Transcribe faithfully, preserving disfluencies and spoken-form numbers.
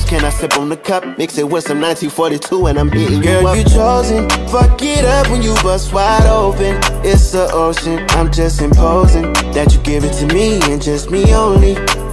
can I sip on the cup? Mix it with some nineteen forty-two and I'm hitting Girl, you up. you chosen. Fuck it up when you bust wide open. It's the ocean, I'm just imposing that you give it to me and just me only.